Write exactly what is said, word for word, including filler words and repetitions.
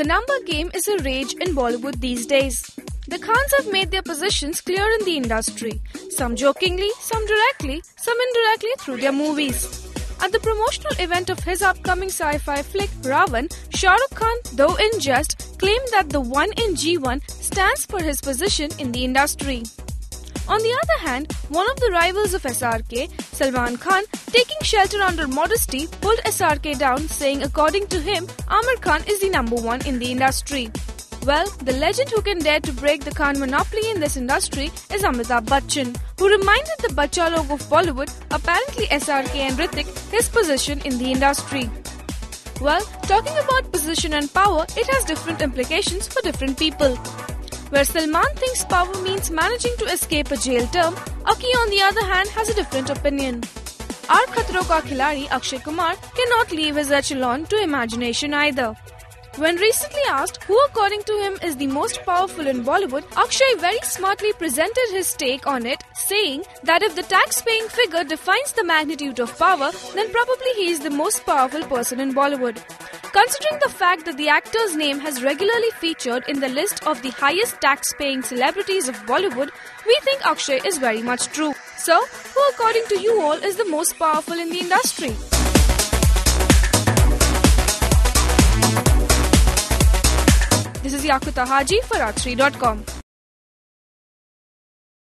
The number game is a rage in Bollywood these days. The Khans have made their positions clear in the industry, some jokingly, some directly, some indirectly through their movies. At the promotional event of his upcoming sci-fi flick Ravan, Shah Rukh Khan, though in jest, claimed that the one in G one stands for his position in the industry. On the other hand, one of the rivals of S R K, Salman Khan, taking shelter under modesty, pulled S R K down, saying according to him, Aamir Khan is the number one in the industry. Well, the legend who can dare to break the Khan monopoly in this industry is Amitabh Bachchan, who reminded the Bachcha Log of Bollywood, apparently S R K and Hrithik, his position in the industry. Well, talking about position and power, it has different implications for different people. Where Salman thinks power means managing to escape a jail term, Aki on the other hand has a different opinion. Our Khatron Ka Khiladi Akshay Kumar cannot leave his echelon to imagination either. When recently asked who according to him is the most powerful in Bollywood, Akshay very smartly presented his take on it, saying that if the tax-paying figure defines the magnitude of power, then probably he is the most powerful person in Bollywood. Considering the fact that the actor's name has regularly featured in the list of the highest tax-paying celebrities of Bollywood, we think Akshay is very much true. So, who according to you all is the most powerful in the industry? This is Yakuta Haji for R three dot com.